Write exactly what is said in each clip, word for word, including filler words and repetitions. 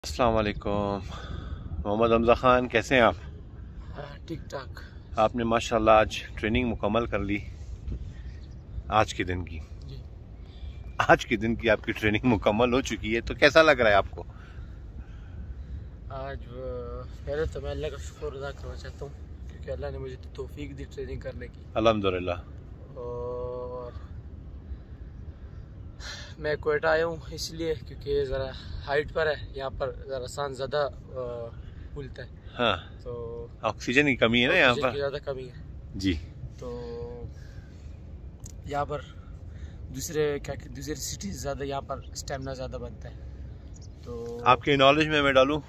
अस्सलाम वालेकुम। मोहम्मद हमज़ा ख़ान, कैसे हैं आप? ठीक ठाक। आपने माशाल्लाह आज ट्रेनिंग मुकम्मल कर ली आज के दिन की जी। आज के दिन की आपकी ट्रेनिंग मुकम्मल हो चुकी है, तो कैसा लग रहा है आपको? आज पहले तो मैं अल्लाह का शुक्र अदा करना चाहता हूँ क्योंकि अल्लाह ने मुझे तो तौफीक दी ट्रेनिंग करने की। अल्हम्दुलिल्लाह। और मैं कोयटा आया हूँ इसलिए क्योंकि ज़रा हाइट पर है, यहाँ पर ज़रा सांस ज़्यादा फूलता है। हाँ, तो ऑक्सीजन की कमी है ना यहाँ पर, ज़्यादा कमी है जी। तो यहाँ पर दूसरे क्या दूसरी सिटीज़ ज़्यादा, यहाँ पर स्टेमिना ज़्यादा बनता है। तो आपके नॉलेज में मैं डालूँ,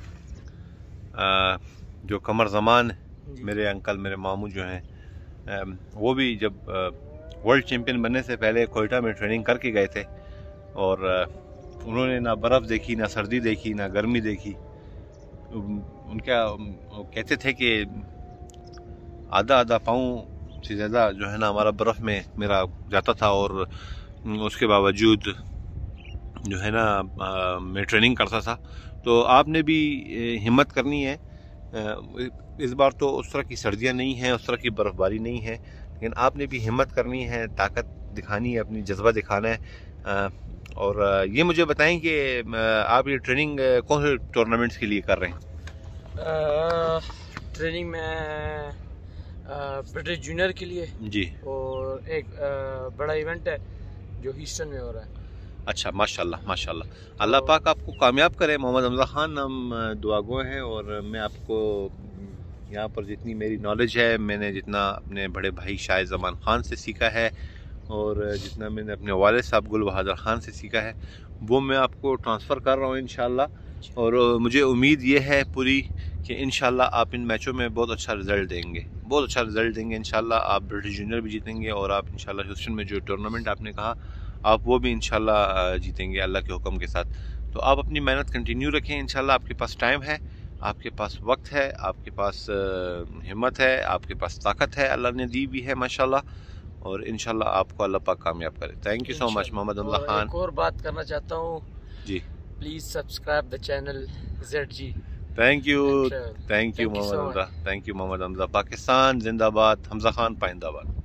जो कमर ज़मान मेरे अंकल मेरे मामू जो हैं, वो भी जब वर्ल्ड चैम्पियन बनने से पहले कोयटा में ट्रेनिंग करके गए थे और उन्होंने ना बर्फ़ देखी, ना सर्दी देखी, ना गर्मी देखी। उनका कहते थे कि आधा आधा पाँव से ज़्यादा जो है ना हमारा बर्फ़ में मेरा जाता था और उसके बावजूद जो है ना आ, मैं ट्रेनिंग करता था। तो आपने भी हिम्मत करनी है। इस बार तो उस तरह की सर्दियाँ नहीं हैं, उस तरह की बर्फ़बारी नहीं है, लेकिन आपने भी हिम्मत करनी है, ताकत दिखानी है, अपनी जज्बा दिखाना है। और ये मुझे बताएं कि आप ये ट्रेनिंग कौन से टूर्नामेंट्स के लिए कर रहे हैं? आ, ट्रेनिंग में ब्रिटिश जूनियर के लिए जी, और एक आ, बड़ा इवेंट है जो ह्यूस्टन में हो रहा है। अच्छा, माशाल्लाह माशाल्लाह। तो अल्लाह पाक आपको कामयाब करे। मोहम्मद हमज़ा ख़ान नाम दुआगो है और मैं आपको यहाँ पर जितनी मेरी नॉलेज है, मैंने जितना अपने बड़े भाई शाहिद ज़मान ख़ान से सीखा है और जितना मैंने अपने वालिद साहब गुल बहादुर ख़ान से सीखा है, वो मैं आपको ट्रांसफ़र कर रहा हूँ इंशाल्लाह। और मुझे उम्मीद ये है पूरी कि इंशाल्लाह आप इन मैचों में बहुत अच्छा रिज़ल्ट देंगे, बहुत अच्छा रिज़ल्ट देंगे इंशाल्लाह। आप ब्रिटिश जूनियर भी जीतेंगे और आप इंशाल्लाह ह्यूस्टन में जो टूर्नामेंट आपने कहा आप वो भी इंशाल्लाह जीतेंगे अल्लाह के हुक्म के साथ। तो आप अपनी मेहनत कंटिन्यू रखें, इंशाल्लाह आपके पास टाइम है, आपके पास वक्त है, आपके पास हिम्मत है, आपके पास ताकत है, अल्लाह ने दी भी है माशाल्लाह। और इंशाल्लाह आपको अल्लाह पाक कामयाब करे। Thank you so much Mohammad Hamza Khan. एक और बात करना चाहता हूँ जी, please subscribe the channel Z ji. Thank you thank you Mohammad Hamza, thank you Mohammad Hamza. Pakistan जिंदाबाद, हमज़ा ख़ान पाइंदाबाद।